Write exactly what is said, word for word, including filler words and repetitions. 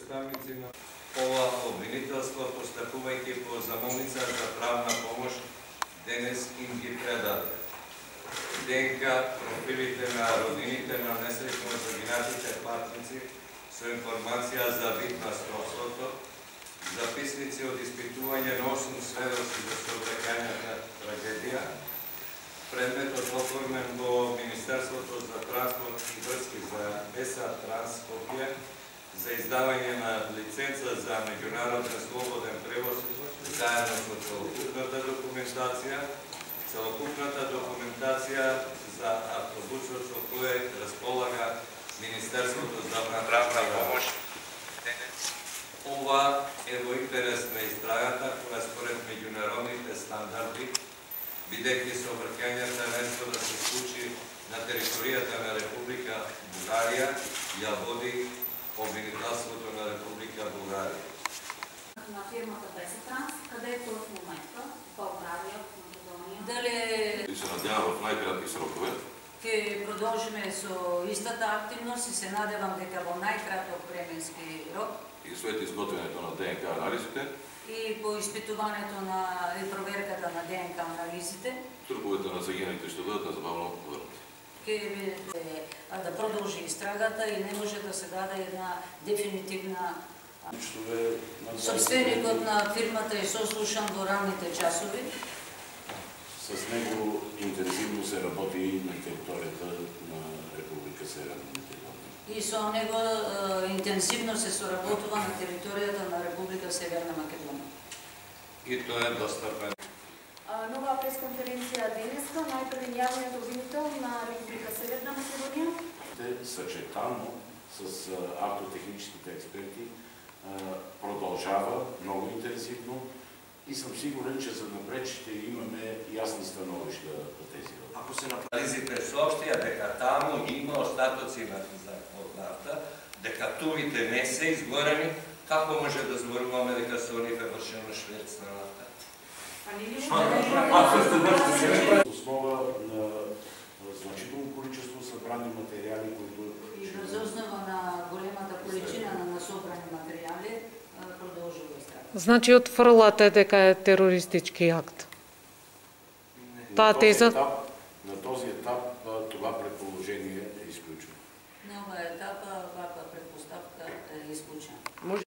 представници на ова обвинителство, постъпувајќи по замолница за правна помощ, денес им ги предаде. ДНК профилите на роднините на несреќно загинатите патници со информација за вид на стопството, записници од испитување на осум сведоци за сообраќајната трагедија, предметот оформен во Министерството за транспорт и врски за ЕСА Транскопија за издавање на лиценца за меѓународен слободен превоз заедно со целокупната документација, целокупната документација за автобусот со кој располага Министерството за правна помощ. Ова е во интерес на истрагата која според меѓународните стандарди, бидејќи сообраќајната место да се случи на територијата на Република Булгарија, ја води обвинителството на Република Булгарија. На фирмата Biser, където в момента България, Македония. Дали и се надявам в најкратки срокове ќе продолжиме со истата активност и се надевам дека во најкраток временски рок и след изготвянето на ДНК анализите и по испитувањето на и проверката на ДНК анализите труповете на загиналите ќе бидат незабавно поврнати. Ќе да продолжи истрагата и не може да се даде една дефинитивна. Собственикот на фирмата е сослушан во ранните часови. С него интензивно се работи на територијата на Република Северна Македонија. И со него интензивно се соработува на територијата на Република Северна Македонија. И тоа е достапен. Нова пресконференција денеска, најпред јавниот обвинител на Република Северна Македонија. Съчетано с автотехническите експерти продължава много интензивно и съм сигурен, че за напред ще имаме ясни становища по тези въпроси. Ако се анализите соопштија дека таму има остатоци на нафта, дека тувите не се изгорени, како може да зборуваме дека со нив е вршено шверц на нафта? Основа на значително количество събрани материали, които... И въз основа на големата количина на насобрани материали продолжува истрагата. Значи отфрлате дека е терористички акт? Таа теза? На този етап това предположение е изключено. На оваа етапа ваква предпоставка е исклучена.